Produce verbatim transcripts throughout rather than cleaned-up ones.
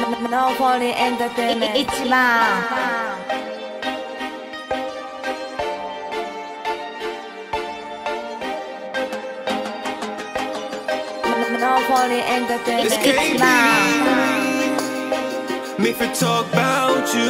No Volley Entertainment. Ichiban. No Volley Entertainment. It's K B. Me for talk about you.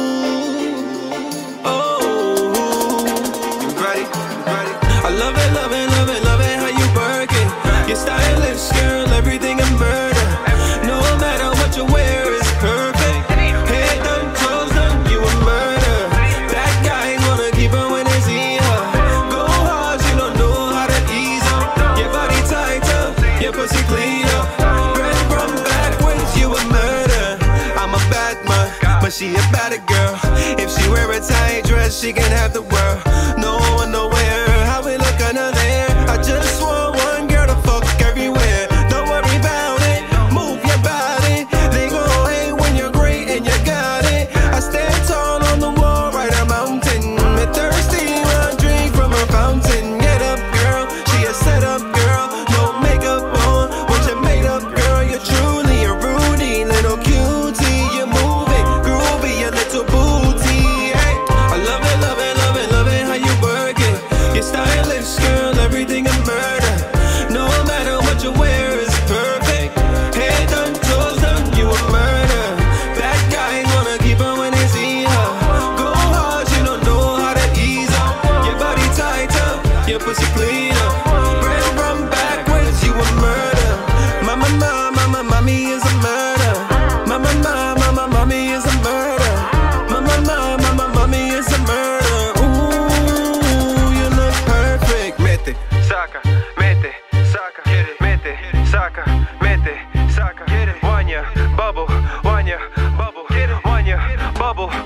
Oh, you ready? You ready? I love it, love it, love it, love it how you work it. You're stylish, girl, everything a murder. No matter what you wear is perfect. Head done, toes done, you a murder. That guy ain't gonna keep her when it's here. Go hard, you don't know how to ease up. Your body tight up, your pussy clean up. Bread from backwards, you a murder. I'm a bad man, but she a better girl. If she wear a tight dress, she can have the world. No one nowhere, how we look under there. I just want one girl to fuck everywhere. Don't worry about it, move your body. They gon' hate when you're great and you got it. I stand tall on the wall, right a mountain. Me thirsty, one drink from her fountain. Get up, girl, she a set up girl. No makeup on, what you made up, girl. You're truly a Rudy, little cutie. You move it, groovy, your little booty. Hey, I love it, love it, love it, love it how you work it. You're stylish, girl, everything a murder. No matter what you wear is perfect. Head done, toes done, you a murder. That guy ain't gonna keep her when it's here. Go hard, you don't know how to ease up. Your body tight up, your pussy clean up. Bread from backwards, you a murder. Mama, mama, mama, mommy is a murder. Mama, mama, mama, mommy is a murder. Mama, mama, mama, mommy is a murder. Ooh, you look perfect. Mete, saca, mete, saca, mete, saca, mete, saca. Wanya, bubble, wanya, bubble, wanya, bubble.